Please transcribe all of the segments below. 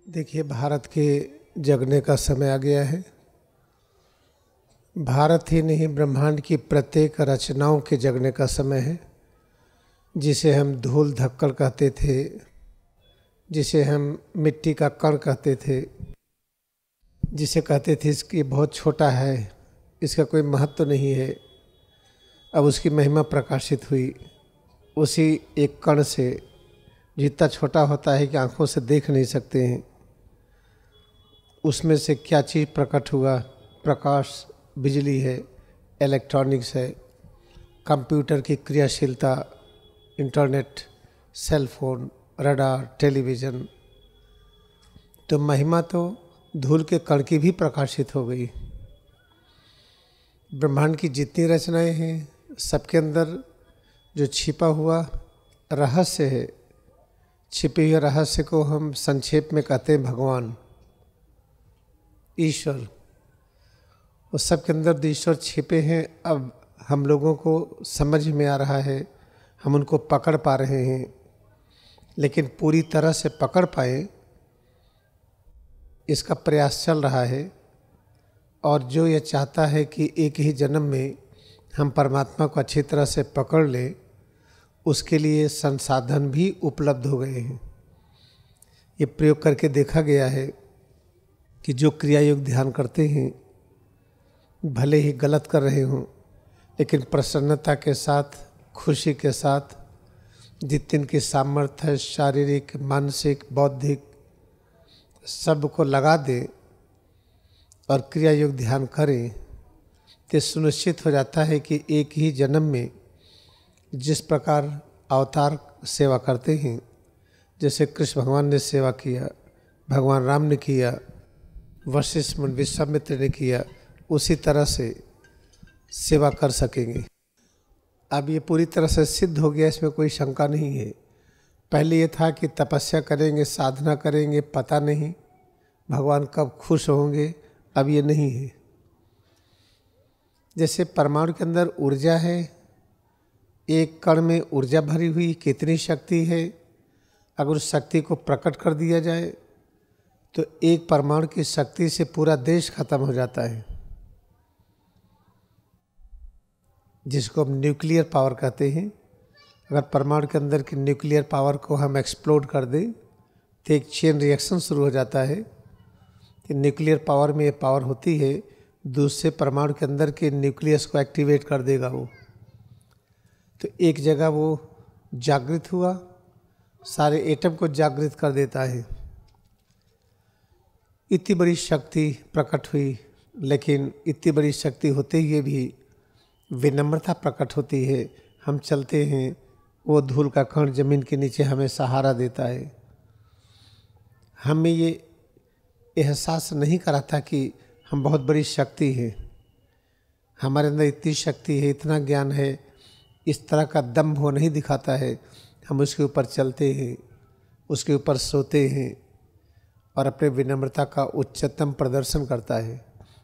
देखिए, भारत के जगने का समय आ गया है। भारत ही नहीं, ब्रह्मांड की प्रत्येक रचनाओं के जगने का समय है। जिसे हम धूल धक्कड़ कहते थे, जिसे हम मिट्टी का कण कहते थे, जिसे कहते थे इसकी बहुत छोटा है, इसका कोई महत्व नहीं है, अब उसकी महिमा प्रकाशित हुई। उसी एक कण से जितना छोटा होता है कि आंखों से देख नहीं सकते हैं, उसमें से क्या चीज़ प्रकट हुआ? प्रकाश, बिजली है, इलेक्ट्रॉनिक्स है, कंप्यूटर की क्रियाशीलता, internet, cell phone, radar, television. तो महिमा तो धूल के कण की भी प्रकाशित हो गई। ब्रह्मांड की जितनी रचनाएं हैं, सबके अंदर जो छिपा हुआ रहस्य है, छिपे हुए रहस्य को हम संक्षेप में कहते हैं भगवान, ईश्वर। उस सब के अंदर ईश्वर छिपे हैं। अब हम लोगों को समझ में आ रहा है, हम उनको पकड़ पा रहे हैं, लेकिन पूरी तरह से पकड़ पाए इसका प्रयास चल रहा है। और जो ये चाहता है कि एक ही जन्म में हम परमात्मा को अच्छी तरह से पकड़ लें, उसके लिए संसाधन भी उपलब्ध हो गए हैं। ये प्रयोग करके देखा गया है कि जो क्रियायोग ध्यान करते हैं, भले ही गलत कर रहे हों, लेकिन प्रसन्नता के साथ, खुशी के साथ, जितने की सामर्थ्य शारीरिक, मानसिक, बौद्धिक सब को लगा दें और क्रियायोग ध्यान करें, तो सुनिश्चित हो जाता है कि एक ही जन्म में जिस प्रकार अवतार सेवा करते हैं, जैसे कृष्ण भगवान ने सेवा किया, भगवान राम ने किया, वशिष्ठ मुनि विश्वामित्र ने किया, उसी तरह से सेवा कर सकेंगे। अब ये पूरी तरह से सिद्ध हो गया, इसमें कोई शंका नहीं है। पहले ये था कि तपस्या करेंगे, साधना करेंगे, पता नहीं भगवान कब खुश होंगे। अब ये नहीं है। जैसे परमाणु के अंदर ऊर्जा है, एक कण में ऊर्जा भरी हुई, कितनी शक्ति है, अगर उस शक्ति को प्रकट कर दिया जाए तो एक परमाणु की शक्ति से पूरा देश खत्म हो जाता है, जिसको हम न्यूक्लियर पावर कहते हैं। अगर परमाणु के अंदर की न्यूक्लियर पावर को हम एक्सप्लोड कर दें तो एक चेन रिएक्शन शुरू हो जाता है कि न्यूक्लियर पावर में ये पावर होती है, दूसरे परमाणु के अंदर के न्यूक्लियस को एक्टिवेट कर देगा वो। तो एक जगह वो जागृत हुआ, सारे एटम को जागृत कर देता है। इतनी बड़ी शक्ति प्रकट हुई, लेकिन इतनी बड़ी शक्ति होते हुए भी विनम्रता प्रकट होती है। हम चलते हैं, वो धूल का कण जमीन के नीचे हमें सहारा देता है। हमें ये एहसास नहीं कराता कि हम बहुत बड़ी शक्ति है, हमारे अंदर इतनी शक्ति है, इतना ज्ञान है, इस तरह का दम्भ वो नहीं दिखाता है। हम उसके ऊपर चलते हैं, उसके ऊपर सोते हैं और अपने विनम्रता का उच्चतम प्रदर्शन करता है।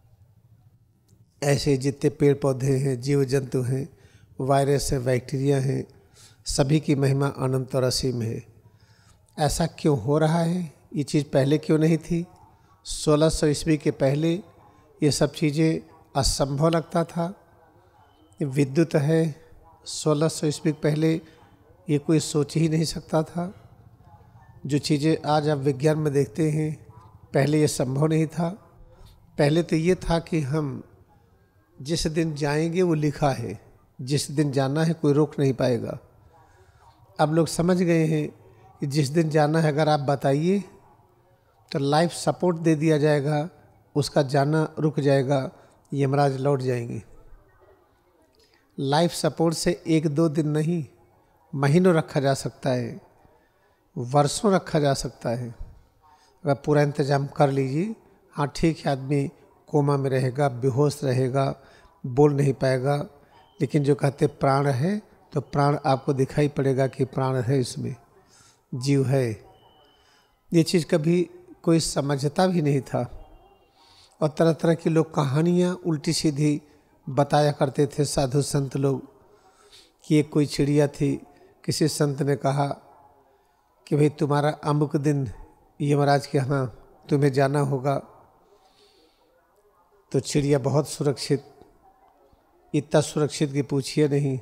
ऐसे जितने पेड़ पौधे हैं, जीव जंतु हैं, वायरस हैं, बैक्टीरिया हैं, सभी की महिमा अनंत और असीम है। ऐसा क्यों हो रहा है? ये चीज़ पहले क्यों नहीं थी? 1600 ईस्वी के पहले ये सब चीज़ें असंभव लगता था। विद्युत है, 1600 ईस्वी पहले ये कोई सोच ही नहीं सकता था। जो चीज़ें आज आप विज्ञान में देखते हैं, पहले ये संभव नहीं था। पहले तो ये था कि हम जिस दिन जाएंगे वो लिखा है, जिस दिन जाना है कोई रोक नहीं पाएगा। अब लोग समझ गए हैं कि जिस दिन जाना है अगर आप बताइए तो लाइफ सपोर्ट दे दिया जाएगा, उसका जाना रुक जाएगा, यमराज लौट जाएंगे। लाइफ सपोर्ट से 1-2 दिन नहीं, महीनों रखा जा सकता है, वर्षों रखा जा सकता है। अगर पूरा इंतजाम कर लीजिए, हाँ ठीक है, आदमी कोमा में रहेगा, बेहोश रहेगा, बोल नहीं पाएगा, लेकिन जो कहते प्राण है तो प्राण आपको दिखाई पड़ेगा कि प्राण है, इसमें जीव है। ये चीज़ कभी कोई समझता भी नहीं था। और तरह तरह की लोग कहानियाँ उल्टी सीधी बताया करते थे साधु संत लोग कि एक कोई चिड़िया थी, किसी संत ने कहा कि भाई तुम्हारा अमुक दिन यमराज के यहाँ तुम्हें जाना होगा। तो चिड़िया बहुत सुरक्षित, इतना सुरक्षित कि पूछिए नहीं।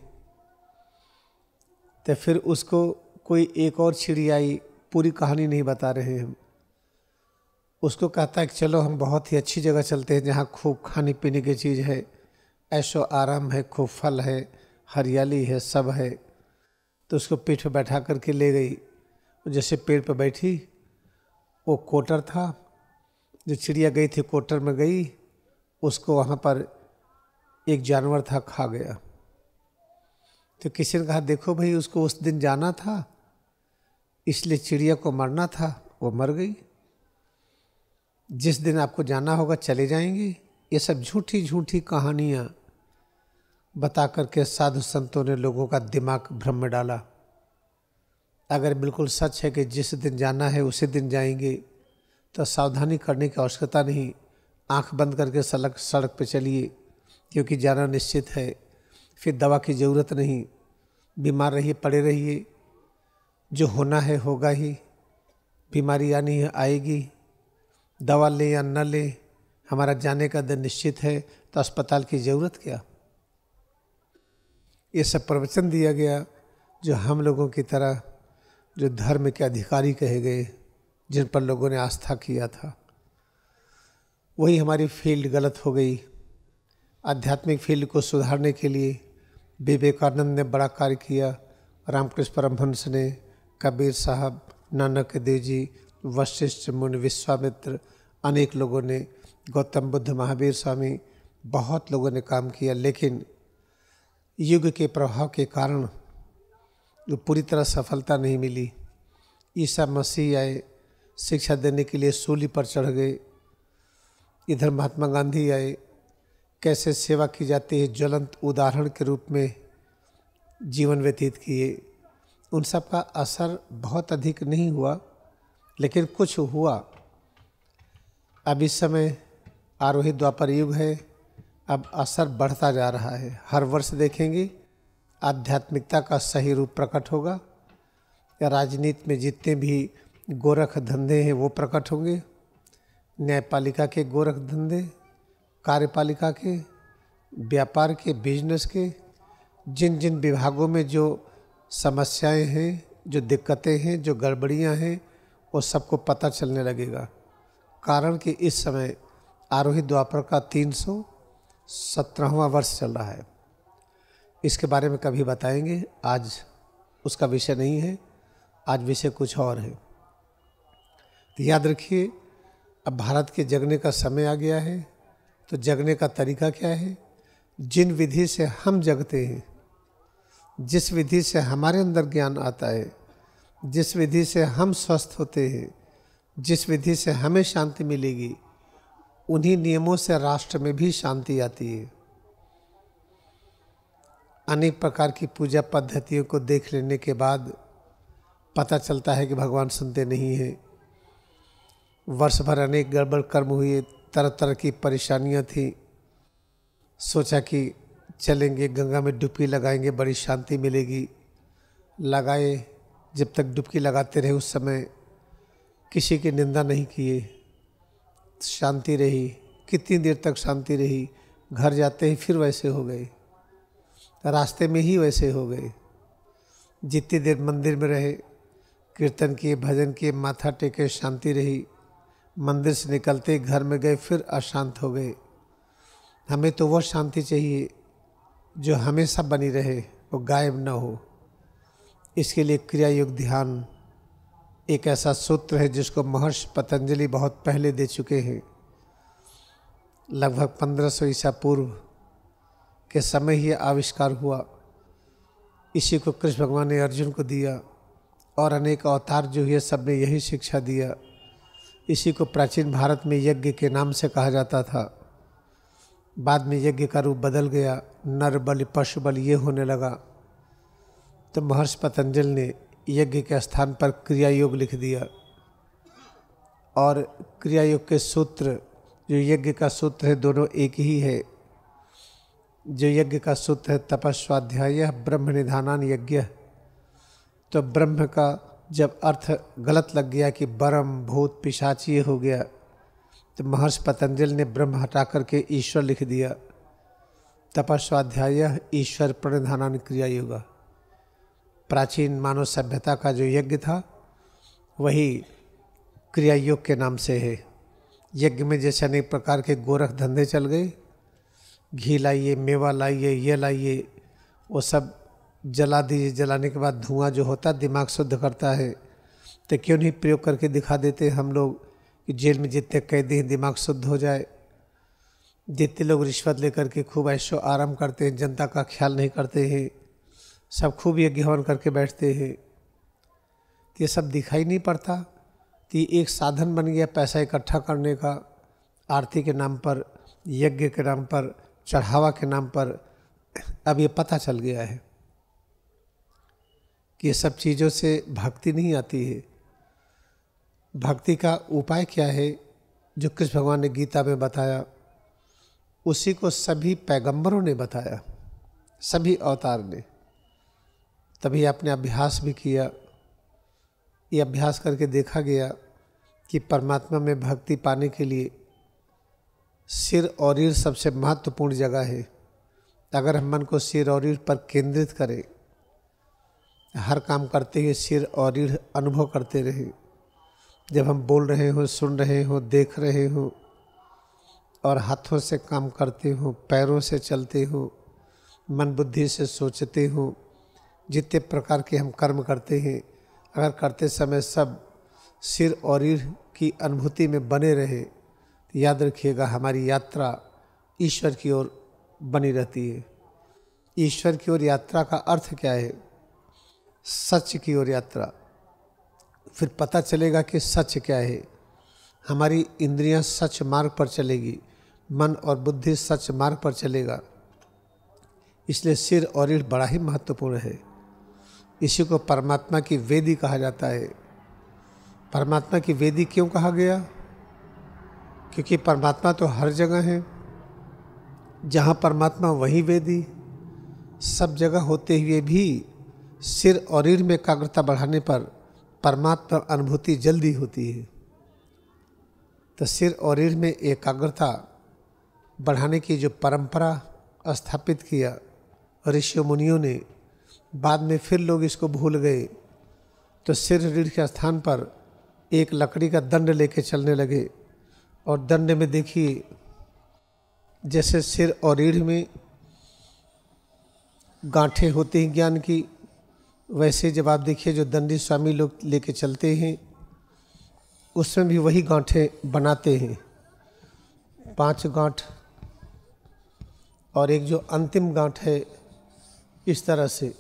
तो फिर उसको कोई एक और चिड़िया आई, पूरी कहानी नहीं बता रहे हैं हम। उसको कहता है कि चलो हम बहुत ही अच्छी जगह चलते हैं जहाँ खूब खाने पीने की चीज़ है, ऐशो आराम है, खूब फल है, हरियाली है, सब है। तो उसको पीठ पर बैठा करके ले गई। जैसे पेड़ पर बैठी, वो कोटर था, जो चिड़िया गई थी कोटर में गई, उसको वहाँ पर एक जानवर था, खा गया। तो किसी ने कहा देखो भाई, उसको उस दिन जाना था, इसलिए चिड़िया को मरना था, वो मर गई। जिस दिन आपको जाना होगा चले जाएंगे। ये सब झूठी झूठी कहानियाँ बता करके साधु संतों ने लोगों का दिमाग भ्रम में डाला। अगर बिल्कुल सच है कि जिस दिन जाना है उसी दिन जाएंगे, तो सावधानी करने की आवश्यकता नहीं। आंख बंद करके सड़क पे चलिए, क्योंकि जाना निश्चित है। फिर दवा की ज़रूरत नहीं, बीमार रहिए, पड़े रहिए, जो होना है होगा ही। बीमारी आनी है, आएगी, दवा लें या न लें, हमारा जाने का दिन निश्चित है, तो अस्पताल की ज़रूरत क्या। ये सब प्रवचन दिया गया जो हम लोगों की तरह, जो धर्म के अधिकारी कहे गए, जिन पर लोगों ने आस्था किया था। वही हमारी फील्ड गलत हो गई। आध्यात्मिक फील्ड को सुधारने के लिए विवेकानंद ने बड़ा कार्य किया, रामकृष्ण परमहंस ने, कबीर साहब, नानक देव जी, वशिष्ठ मुनि, विश्वामित्र, अनेक लोगों ने, गौतम बुद्ध, महावीर स्वामी, बहुत लोगों ने काम किया। लेकिन युग के प्रभाव के कारण जो पूरी तरह सफलता नहीं मिली। ईसा मसीह आए, शिक्षा देने के लिए सूली पर चढ़ गए। इधर महात्मा गांधी आए, कैसे सेवा की जाती है ज्वलंत उदाहरण के रूप में जीवन व्यतीत किए। उन सब का असर बहुत अधिक नहीं हुआ, लेकिन कुछ हुआ। अब इस समय आरोही द्वापर युग है, अब असर बढ़ता जा रहा है। हर वर्ष देखेंगे आध्यात्मिकता का सही रूप प्रकट होगा। या राजनीति में जितने भी गोरख धंधे हैं वो प्रकट होंगे। न्यायपालिका के गोरख धंधे, कार्यपालिका के, व्यापार के, बिजनेस के, जिन जिन विभागों में जो समस्याएं हैं, जो दिक्कतें हैं, जो गड़बड़ियां हैं, वो सबको पता चलने लगेगा। कारण कि इस समय आरोही द्वापर का 317वां वर्ष चल रहा है। इसके बारे में कभी बताएंगे, आज उसका विषय नहीं है, आज विषय कुछ और है। तो याद रखिए, अब भारत के जगने का समय आ गया है। तो जगने का तरीका क्या है? जिन विधि से हम जगते हैं, जिस विधि से हमारे अंदर ज्ञान आता है, जिस विधि से हम स्वस्थ होते हैं, जिस विधि से हमें शांति मिलेगी, उन्हीं नियमों से राष्ट्र में भी शांति आती है। अनेक प्रकार की पूजा पद्धतियों को देख लेने के बाद पता चलता है कि भगवान सुनते नहीं हैं। वर्ष भर अनेक गड़बड़ कर्म हुए, तरह तरह की परेशानियां थी। सोचा कि चलेंगे गंगा में डुबकी लगाएंगे, बड़ी शांति मिलेगी। लगाए, जब तक डुबकी लगाते रहे उस समय किसी की निंदा नहीं किए, शांति रही। कितनी देर तक शांति रही? घर जाते ही फिर वैसे हो गए, रास्ते में ही वैसे हो गए। जितनी देर मंदिर में रहे, कीर्तन किए, भजन किए, माथा टेके, शांति रही। मंदिर से निकलते घर में गए, फिर अशांत हो गए। हमें तो वह शांति चाहिए जो हमेशा बनी रहे, वो गायब न हो। इसके लिए क्रिया योग ध्यान एक ऐसा सूत्र है जिसको महर्षि पतंजलि बहुत पहले दे चुके हैं। लगभग 1500 ईसा पूर्व के समय ही आविष्कार हुआ। इसी को कृष्ण भगवान ने अर्जुन को दिया, और अनेक अवतार जो हुए सब ने यही शिक्षा दिया। इसी को प्राचीन भारत में यज्ञ के नाम से कहा जाता था। बाद में यज्ञ का रूप बदल गया, नर बलि, पशु बलि ये होने लगा। तो महर्षि पतंजलि ने यज्ञ के स्थान पर क्रिया योग लिख दिया। और क्रिया योग के सूत्र, जो यज्ञ का सूत्र है, दोनों एक ही है। जो यज्ञ का सूत्र है तपस्वाध्याय ब्रह्म निधानान यज्ञ, तो ब्रह्म का जब अर्थ गलत लग गया कि ब्रह्म भूत पिशाच ये हो गया, तो महर्षि पतंजलि ने ब्रह्म हटा करके ईश्वर लिख दिया। तपस्वाध्याय ईश्वर प्रणिधानानि क्रियायोगा। प्राचीन मानव सभ्यता का जो यज्ञ था वही क्रियायोग के नाम से है। यज्ञ में जैसे अनेक प्रकार के गोरख धंधे चल गए, घी लाइए, मेवा लाइए, ये लाइए, वो सब जला दीजिए। जलाने के बाद धुआं जो होता है दिमाग शुद्ध करता है, तो क्यों नहीं प्रयोग करके दिखा देते हम लोग कि जेल में जितने कैदी हैं दिमाग शुद्ध हो जाए। जितने लोग रिश्वत लेकर के खूब ऐशो आराम करते हैं, जनता का ख्याल नहीं करते हैं, सब खूब यज्ञ हवन करके बैठते हैं, ये सब दिखाई नहीं पड़ता। तो ये एक साधन बन गया पैसा इकट्ठा करने का, आरती के नाम पर, यज्ञ के नाम पर, चढ़ावा के नाम पर। अब ये पता चल गया है कि ये सब चीज़ों से भक्ति नहीं आती है। भक्ति का उपाय क्या है, जो कृष्ण भगवान ने गीता में बताया, उसी को सभी पैगंबरों ने बताया, सभी अवतार ने। तभी आपने अभ्यास भी किया। ये अभ्यास करके देखा गया कि परमात्मा में भक्ति पाने के लिए सिर और रीढ़ सबसे महत्वपूर्ण जगह है। अगर हम मन को सिर और रीढ़ पर केंद्रित करें, हर काम करते हुए सिर और रीढ़ अनुभव करते रहे, जब हम बोल रहे हो, सुन रहे हो, देख रहे हो, और हाथों से काम करते हो, पैरों से चलते हो, मन बुद्धि से सोचते हो, जितने प्रकार के हम कर्म करते हैं, अगर करते समय सब सिर और रीढ़ की अनुभूति में बने रहे, तो याद रखिएगा हमारी यात्रा ईश्वर की ओर बनी रहती है। ईश्वर की ओर यात्रा का अर्थ क्या है? सच की ओर यात्रा। फिर पता चलेगा कि सच क्या है। हमारी इंद्रियां सच मार्ग पर चलेगी, मन और बुद्धि सच मार्ग पर चलेगा। इसलिए सिर और रीढ़ बड़ा ही महत्वपूर्ण है। इसी को परमात्मा की वेदी कहा जाता है। परमात्मा की वेदी क्यों कहा गया? क्योंकि परमात्मा तो हर जगह है, जहाँ परमात्मा वहीं वेदी। सब जगह होते हुए भी सिर और रीढ़ में एकाग्रता बढ़ाने पर परमात्मा अनुभूति जल्दी होती है। तो सिर और रीढ़ में एकाग्रता बढ़ाने की जो परंपरा स्थापित किया ऋषियों मुनियों ने, बाद में फिर लोग इसको भूल गए, तो सिर रीढ़ के स्थान पर एक लकड़ी का दंड लेके चलने लगे। और दंड में देखिए, जैसे सिर और रीढ़ में गांठें होती हैं ज्ञान की, वैसे जब आप देखिए जो दंडी स्वामी लोग लेके चलते हैं, उसमें भी वही गांठें बनाते हैं, 5 गांठ, और एक जो अंतिम गांठ है इस तरह से।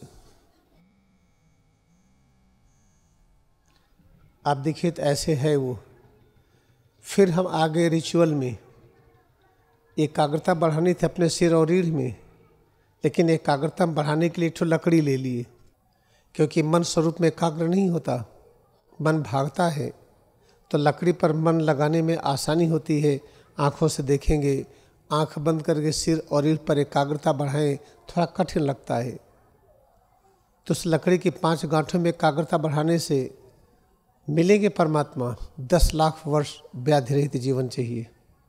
आप देखिए तो ऐसे है वो। फिर हम आगे रिचुअल में एकाग्रता बढ़ानी थी अपने सिर और रीढ़ में, लेकिन एकाग्रता बढ़ाने के लिए एक लकड़ी ले लिए, क्योंकि मन स्वरूप में एकाग्र नहीं होता, मन भागता है। तो लकड़ी पर मन लगाने में आसानी होती है। आँखों से देखेंगे, आँख बंद करके सिर और रीढ़ पर एकाग्रता बढ़ाएं, थोड़ा कठिन लगता है। तो उस लकड़ी की 5 गांठों में एकाग्रता बढ़ाने से मिलेंगे परमात्मा। 10 लाख वर्ष व्याधि रहित जीवन चाहिए।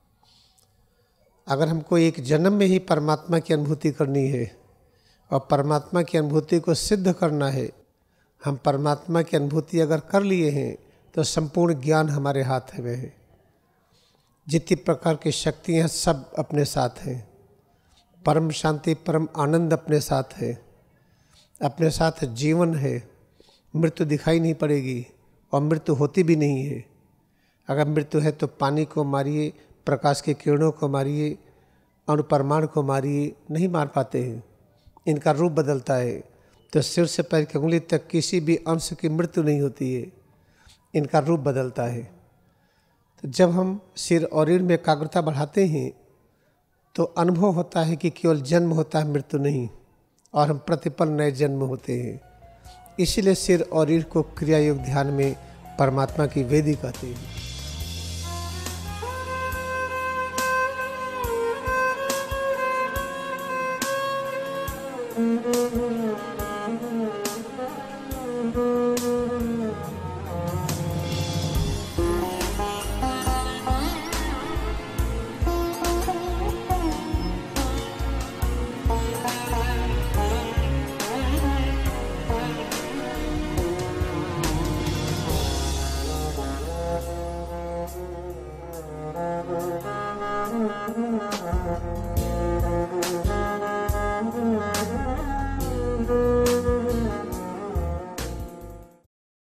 अगर हमको एक जन्म में ही परमात्मा की अनुभूति करनी है और परमात्मा की अनुभूति को सिद्ध करना है, हम परमात्मा की अनुभूति अगर कर लिए हैं तो संपूर्ण ज्ञान हमारे हाथ में है। जितनी प्रकार की शक्तियाँ सब अपने साथ हैं। परम शांति, परम आनंद अपने साथ है, अपने साथ जीवन है। मृत्यु दिखाई नहीं पड़ेगी और मृत्यु होती भी नहीं है। अगर मृत्यु है तो पानी को मारिए, प्रकाश की किरणों को मारिए, अणुपरमाणु को मारिए, नहीं मार पाते हैं। इनका रूप बदलता है। तो सिर से पैर की उंगली तक किसी भी अंश की मृत्यु नहीं होती है, इनका रूप बदलता है। तो जब हम सिर और रीढ़ में एकाग्रता बढ़ाते हैं तो अनुभव होता है कि केवल जन्म होता है, मृत्यु नहीं, और हम प्रतिपल नए जन्म होते हैं। इसीलिए सिर और रीढ़ को क्रियायोग ध्यान में परमात्मा की वेदी कहते हैं। नमः।